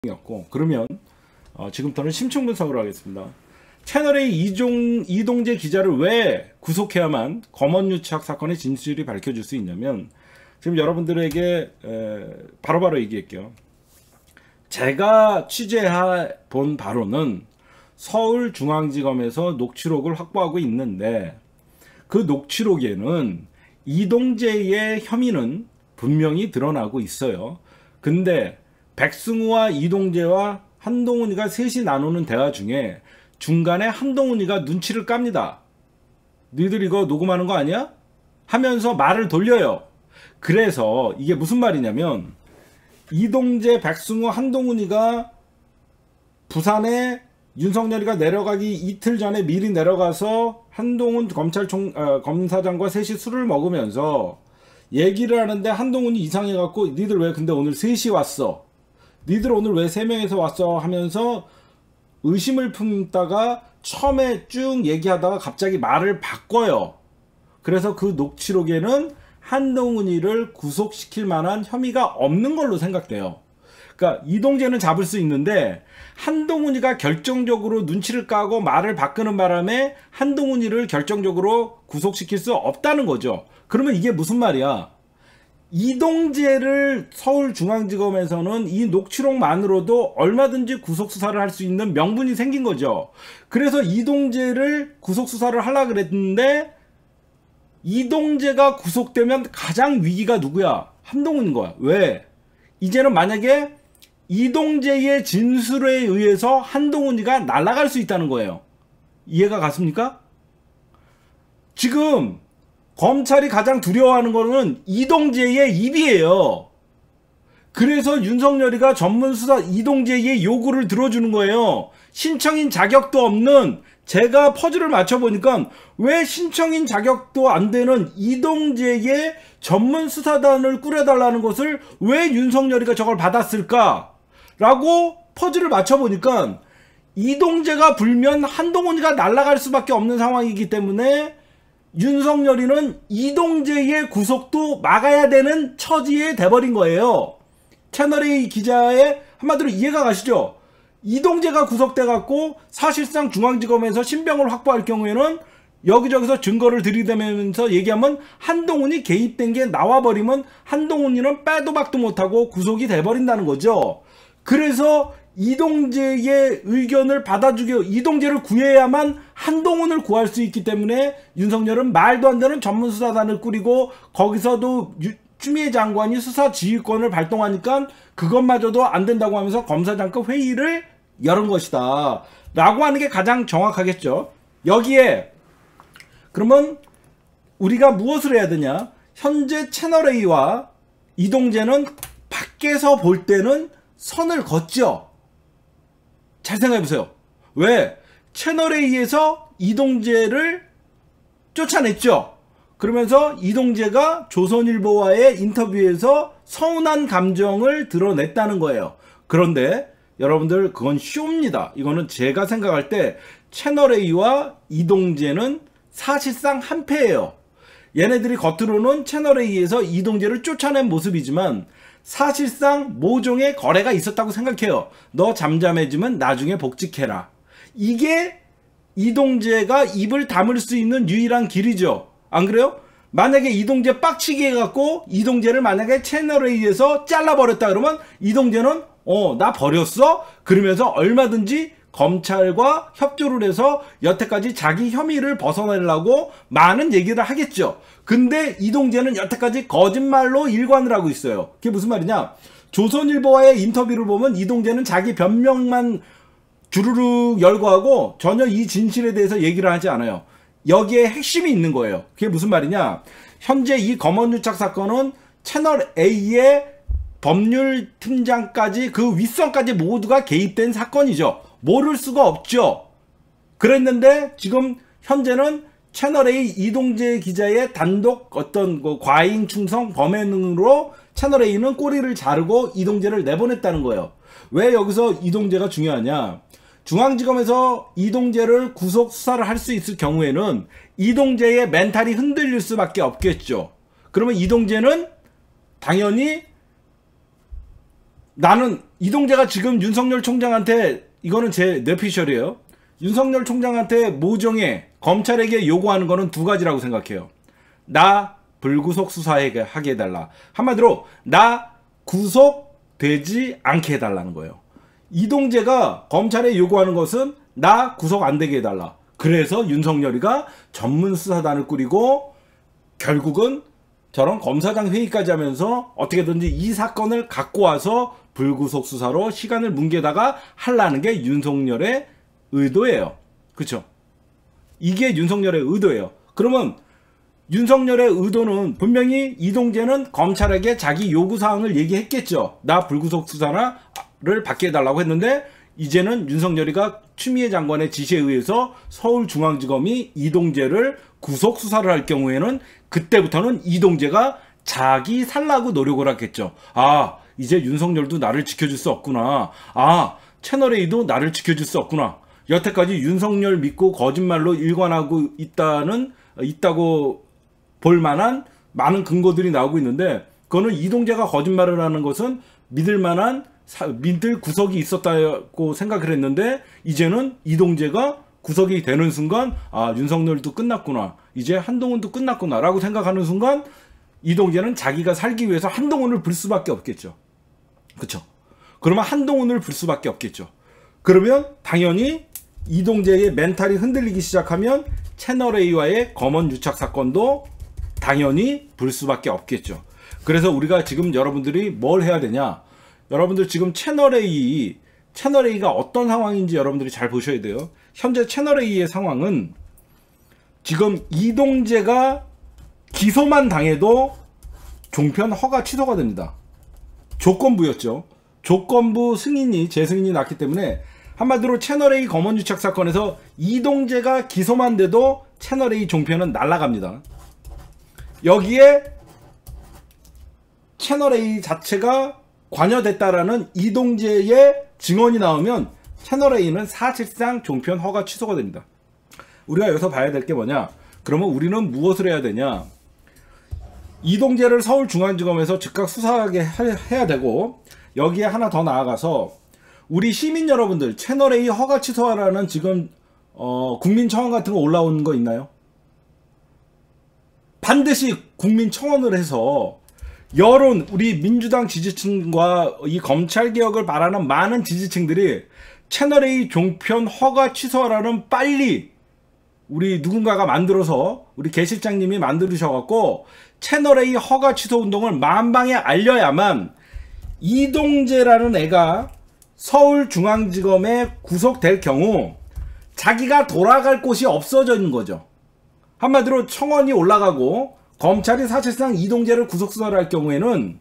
였고, 그러면 지금부터는 심층 분석을 하겠습니다. 채널A 이동재 기자를 왜 구속해야만 검언유착 사건의 진실이 밝혀질 수 있냐면, 지금 여러분들에게 바로바로 얘기할게요. 제가 취재해 본 바로는 서울중앙지검에서 녹취록을 확보하고 있는데, 그 녹취록에는 이동재의 혐의는 분명히 드러나고 있어요. 근데 백승우와 이동재와 한동훈이가 셋이 나누는 대화 중에 중간에 한동훈이가 눈치를 깝니다. 너희들 이거 녹음하는 거 아니야? 하면서 말을 돌려요. 그래서 이게 무슨 말이냐면, 이동재, 백승우, 한동훈이가 부산에 윤석열이가 내려가기 이틀 전에 미리 내려가서 한동훈 검사장과 셋이 술을 먹으면서 얘기를 하는데, 한동훈이 이상해갖고 니들 왜 근데 오늘 셋이 왔어? 니들 오늘 왜 3명에서 왔어? 하면서 의심을 품다가 처음에 쭉 얘기하다가 갑자기 말을 바꿔요. 그래서 그 녹취록에는 한동훈이를 구속시킬 만한 혐의가 없는 걸로 생각돼요. 그러니까 이동재는 잡을 수 있는데 한동훈이가 결정적으로 눈치를 까고 말을 바꾸는 바람에 한동훈이를 결정적으로 구속시킬 수 없다는 거죠. 그러면 이게 무슨 말이야? 이동재를 서울중앙지검에서는 이 녹취록만으로도 얼마든지 구속수사를 할 수 있는 명분이 생긴 거죠. 그래서 이동재를 구속수사를 하려고 그랬는데, 이동재가 구속되면 가장 위기가 누구야? 한동훈인 거야. 왜? 이제는 만약에 이동재의 진술에 의해서 한동훈이가 날아갈 수 있다는 거예요. 이해가 갔습니까? 지금 검찰이 가장 두려워하는 거는 이동재의 입이에요. 그래서 윤석열이가 전문수사 이동재의 요구를 들어주는 거예요. 신청인 자격도 없는, 제가 퍼즐을 맞춰보니까 왜 신청인 자격도 안 되는 이동재의 전문수사단을 꾸려달라는 것을 왜 윤석열이가 저걸 받았을까? 라고 퍼즐을 맞춰보니까 이동재가 불면 한동훈이가 날아갈 수밖에 없는 상황이기 때문에 윤석열이는 이동재의 구속도 막아야 되는 처지에 돼버린 거예요. 채널A 기자의 한마디로 이해가 가시죠? 이동재가 구속돼갖고 사실상 중앙지검에서 신병을 확보할 경우에는 여기저기서 증거를 들이대면서 얘기하면 한동훈이 개입된 게 나와버리면 한동훈이는 빼도 박도 못하고 구속이 돼버린다는 거죠. 그래서 이동재의 의견을 받아주고 이동재를 구해야만 한동훈을 구할 수 있기 때문에 윤석열은 말도 안 되는 전문수사단을 꾸리고, 거기서도 추미애 장관이 수사지휘권을 발동하니까 그것마저도 안 된다고 하면서 검사장급 회의를 열은 것이다 라고 하는 게 가장 정확하겠죠. 여기에 그러면 우리가 무엇을 해야 되냐? 현재 채널A와 이동재는 밖에서 볼 때는 선을 걷죠. 잘 생각해보세요. 왜? 채널A에서 이동재를 쫓아냈죠. 그러면서 이동재가 조선일보와의 인터뷰에서 서운한 감정을 드러냈다는 거예요. 그런데 여러분들, 그건 쇼입니다. 이거는 제가 생각할 때 채널A와 이동재는 사실상 한패예요. 얘네들이 겉으로는 채널A에서 이동재를 쫓아낸 모습이지만 사실상 모종의 거래가 있었다고 생각해요. 너 잠잠해지면 나중에 복직해라. 이게 이동재가 입을 다물 수 있는 유일한 길이죠. 안 그래요? 만약에 이동재 빡치게 해갖고 이동재를 만약에 채널A에서 잘라버렸다 그러면 이동재는 나 버렸어? 그러면서 얼마든지 검찰과 협조를 해서 여태까지 자기 혐의를 벗어내려고 많은 얘기를 하겠죠. 근데 이동재는 여태까지 거짓말로 일관을 하고 있어요. 그게 무슨 말이냐? 조선일보와의 인터뷰를 보면 이동재는 자기 변명만 주르륵 열거하고 전혀 이 진실에 대해서 얘기를 하지 않아요. 여기에 핵심이 있는 거예요. 그게 무슨 말이냐? 현재 이 검언유착 사건은 채널A의 법률팀장까지 그 윗선까지 모두가 개입된 사건이죠. 모를 수가 없죠. 그랬는데 지금 현재는 채널A 이동재 기자의 단독 어떤 과잉 충성 범행으로 채널A는 꼬리를 자르고 이동재를 내보냈다는 거예요. 왜 여기서 이동재가 중요하냐? 중앙지검에서 이동재를 구속 수사를 할 수 있을 경우에는 이동재의 멘탈이 흔들릴 수밖에 없겠죠. 그러면 이동재는 당연히 나는 이동재가 지금 윤석열 총장한테, 이거는 제 뇌피셜이에요. 윤석열 총장한테 모종의 검찰에게 요구하는 거는 두 가지라고 생각해요. 나 불구속 수사하게 해달라. 한마디로 나 구속되지 않게 해달라는 거예요. 이동재가 검찰에 요구하는 것은 나 구속 안 되게 해달라. 그래서 윤석열이가 전문 수사단을 꾸리고 결국은 저런 검사장 회의까지 하면서 어떻게든지 이 사건을 갖고 와서 불구속 수사로 시간을 뭉개다가 하려는 게 윤석열의 의도예요. 그쵸? 이게 윤석열의 의도예요. 그러면 윤석열의 의도는 분명히 이동재는 검찰에게 자기 요구사항을 얘기했겠죠. 나 불구속 수사를 받게 해달라고 했는데 이제는 윤석열이가 추미애 장관의 지시에 의해서 서울중앙지검이 이동재를 구속 수사를 할 경우에는 그때부터는 이동재가 자기 살라고 노력을 하겠죠. 아, 이제 윤석열도 나를 지켜줄 수 없구나. 아, 채널A도 나를 지켜줄 수 없구나. 여태까지 윤석열 믿고 거짓말로 일관하고 있다고 볼 만한 많은 근거들이 나오고 있는데, 그거는 이동재가 거짓말을 하는 것은 믿을 구석이 있었다고 생각을 했는데, 이제는 이동재가 구석이 되는 순간 아, 윤석열도 끝났구나, 이제 한동훈도 끝났구나 라고 생각하는 순간 이동재는 자기가 살기 위해서 한동훈을 불 수밖에 없겠죠. 그쵸? 그러면 한동훈을 불 수밖에 없겠죠. 그러면 당연히 이동재의 멘탈이 흔들리기 시작하면 채널A와의 검언 유착 사건도 당연히 불 수밖에 없겠죠. 그래서 우리가 지금 여러분들이 뭘 해야 되냐, 여러분들 지금 채널A가 어떤 상황인지 여러분들이 잘 보셔야 돼요. 현재 채널A의 상황은 지금 이동재가 기소만 당해도 종편 허가 취소가 됩니다. 조건부였죠. 조건부 승인이, 재승인이 났기 때문에 한마디로 채널A 검언 유착 사건에서 이동재가 기소만 돼도 채널A 종편은 날아갑니다. 여기에 채널A 자체가 관여됐다라는 이동재의 증언이 나오면 채널A는 사실상 종편 허가 취소가 됩니다. 우리가 여기서 봐야 될 게 뭐냐, 그러면 우리는 무엇을 해야 되냐, 이동재를 서울중앙지검에서 즉각 수사하게 해야 되고, 여기에 하나 더 나아가서 우리 시민 여러분들 채널A 허가 취소하라는 지금 국민청원 같은 거 올라오는 거 있나요? 반드시 국민청원을 해서 여론, 우리 민주당 지지층과 이 검찰개혁을 바라는 많은 지지층들이 채널A 종편 허가 취소하라는 빨리 우리 누군가가 만들어서, 우리 개 실장님이 만들으셔갖고 채널A 허가 취소 운동을 만방에 알려야만 이동재라는 애가 서울중앙지검에 구속될 경우 자기가 돌아갈 곳이 없어져 있는 거죠. 한마디로 청원이 올라가고 검찰이 사실상 이동재를 구속수사를 할 경우에는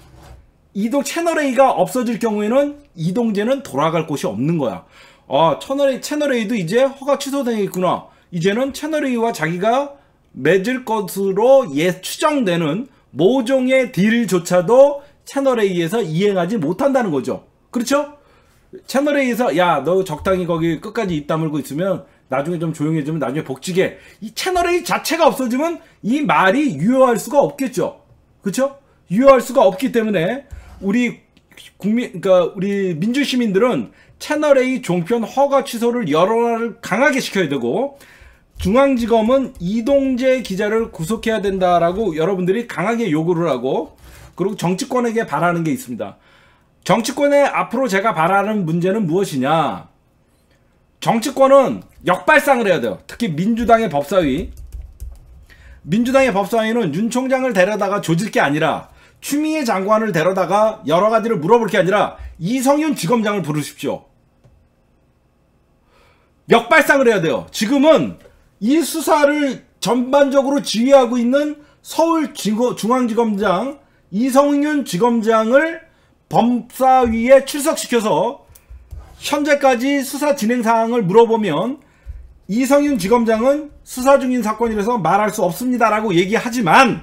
채널A가 없어질 경우에는 이동재는 돌아갈 곳이 없는 거야. 채널A도 이제 허가 취소되겠구나. 이제는 채널A와 자기가 맺을 것으로 추정되는 모종의 딜조차도 채널A에서 이행하지 못한다는 거죠. 그렇죠? 채널A에서 야, 너 적당히 거기 끝까지 입 다물고 있으면 나중에 좀 조용해지면 나중에 복직해. 이 채널A 자체가 없어지면 이 말이 유효할 수가 없겠죠. 그렇죠? 유효할 수가 없기 때문에 우리 그러니까 우리 민주시민들은 채널A 종편 허가 취소를 여론을 강하게 시켜야 되고, 중앙지검은 이동재 기자를 구속해야 된다라고 여러분들이 강하게 요구를 하고, 그리고 정치권에게 바라는 게 있습니다. 정치권에 앞으로 제가 바라는 문제는 무엇이냐, 정치권은 역발상을 해야 돼요. 특히 민주당의 법사위는 윤 총장을 데려다가 조질 게 아니라, 추미애 장관을 데려다가 여러 가지를 물어볼 게 아니라 이성윤 지검장을 부르십시오. 역발상을 해야 돼요. 지금은 이 수사를 전반적으로 지휘하고 있는 서울중앙지검장 이성윤 지검장을 법사위에 출석시켜서 현재까지 수사 진행 사항을 물어보면 이성윤 지검장은 수사 중인 사건이라서 말할 수 없습니다라고 얘기하지만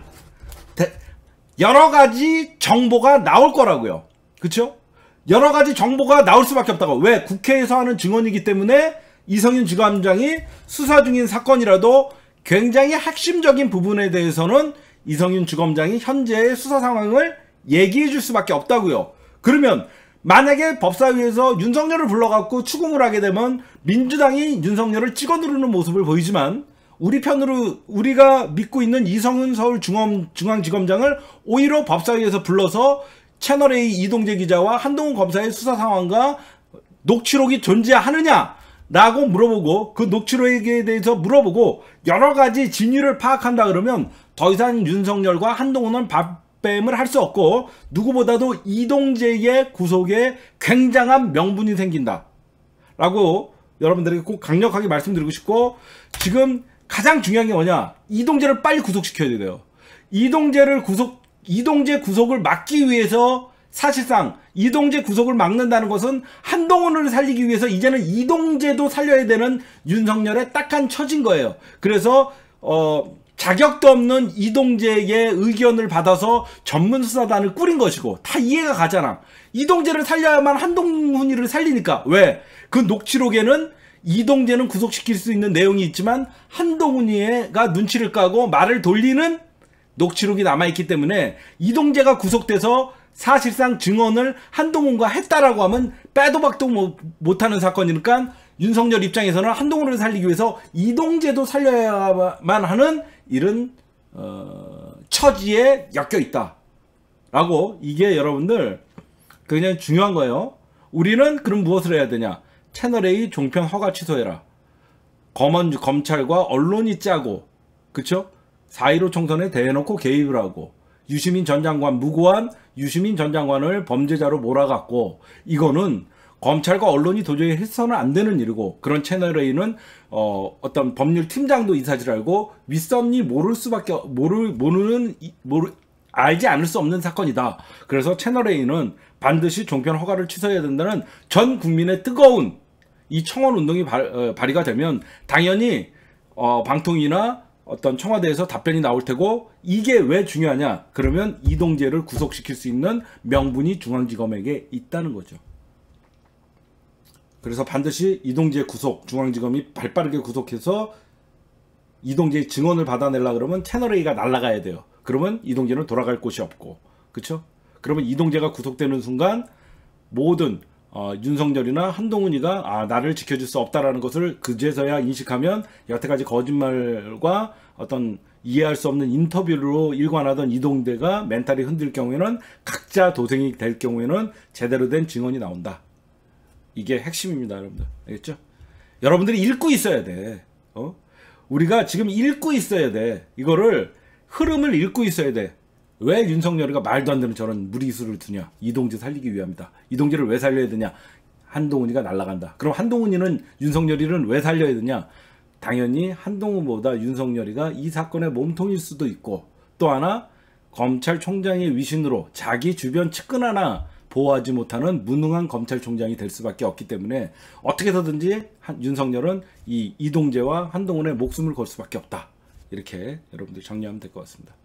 여러가지 정보가 나올 거라고요. 그쵸? 여러가지 정보가 나올 수밖에 없다고. 왜? 국회에서 하는 증언이기 때문에 이성윤 지검장이 수사 중인 사건이라도 굉장히 핵심적인 부분에 대해서는 이성윤 지검장이 현재의 수사 상황을 얘기해 줄 수밖에 없다고요. 그러면 만약에 법사위에서 윤석열을 불러갖고 추궁을 하게 되면 민주당이 윤석열을 찍어 누르는 모습을 보이지만 우리 편으로 우리가 믿고 있는 이성윤 서울중앙지검장을 오히려 법사위에서 불러서 채널A 이동재 기자와 한동훈 검사의 수사 상황과 녹취록이 존재하느냐라고 물어보고 그 녹취록에 대해서 물어보고 여러가지 진위를 파악한다 그러면 더 이상 윤석열과 한동훈은 밥뱀을 할 수 없고 누구보다도 이동재의 구속에 굉장한 명분이 생긴다 라고 여러분들에게 꼭 강력하게 말씀드리고 싶고, 지금 가장 중요한 게 뭐냐, 이동재를 빨리 구속시켜야 돼요. 이동재 구속을 막기 위해서 사실상 이동재 구속을 막는다는 것은 한동훈을 살리기 위해서 이제는 이동재도 살려야 되는 윤석열의 딱한 처진 거예요. 그래서 자격도 없는 이동재의 의견을 받아서 전문수사단을 꾸린 것이고 다 이해가 가잖아. 이동재를 살려야만 한동훈이를 살리니까. 왜? 그 녹취록에는 이동재는 구속시킬 수 있는 내용이 있지만 한동훈이가 눈치를 까고 말을 돌리는 녹취록이 남아있기 때문에 이동재가 구속돼서 사실상 증언을 한동훈과 했다라고 하면 빼도 박도 못하는 사건이니까 윤석열 입장에서는 한동훈을 살리기 위해서 이동재도 살려야만 하는 이런 처지에 엮여 있다 라고, 이게 여러분들 굉장히 중요한 거예요. 우리는 그럼 무엇을 해야 되냐, 채널A 종편 허가 취소해라. 검찰과 언론이 짜고, 그쵸? 4.15 총선에 대놓고 개입을 하고 유시민 전 장관, 무고한 유시민 전 장관을 범죄자로 몰아갔고, 이거는 검찰과 언론이 도저히 해서는 안 되는 일이고, 그런 채널A는 어떤 법률 팀장도 이 사실을 알고 윗선이 알지 않을 수 없는 사건이다. 그래서 채널A는 반드시 종편 허가를 취소해야 된다는 전 국민의 뜨거운 이 청원 운동이 발의가 되면 당연히 방통위나 어떤 청와대에서 답변이 나올 테고, 이게 왜 중요하냐, 그러면 이동재를 구속시킬 수 있는 명분이 중앙지검에게 있다는 거죠. 그래서 반드시 이동재 구속, 중앙지검이 발빠르게 구속해서 이동재의 증언을 받아내려고 그러면 채널A가 날아가야 돼요. 그러면 이동재는 돌아갈 곳이 없고, 그쵸? 그러면 이동재가 구속되는 순간 모든 윤석열이나 한동훈이가 나를 지켜줄 수 없다라는 것을 그제서야 인식하면, 여태까지 거짓말과 어떤 이해할 수 없는 인터뷰로 일관하던 이동재가 멘탈이 흔들 경우에는, 각자 도생이 될 경우에는 제대로 된 증언이 나온다. 이게 핵심입니다, 여러분들. 알겠죠? 여러분들이 읽고 있어야 돼. 우리가 지금 읽고 있어야 돼. 이거를 흐름을 읽고 있어야 돼. 왜 윤석열이가 말도 안 되는 저런 무리수를 두냐? 이동재 살리기 위함이다. 이동재를 왜 살려야 되냐? 한동훈이가 날아간다. 그럼 한동훈이는 윤석열이는 왜 살려야 되냐? 당연히 한동훈보다 윤석열이가 이 사건의 몸통일 수도 있고, 또 하나 검찰총장의 위신으로 자기 주변 측근 하나 보호하지 못하는 무능한 검찰총장이 될 수밖에 없기 때문에 어떻게 해서든지 윤석열은 이 이동재와 한동훈의 목숨을 걸 수밖에 없다. 이렇게 여러분들 정리하면 될 것 같습니다.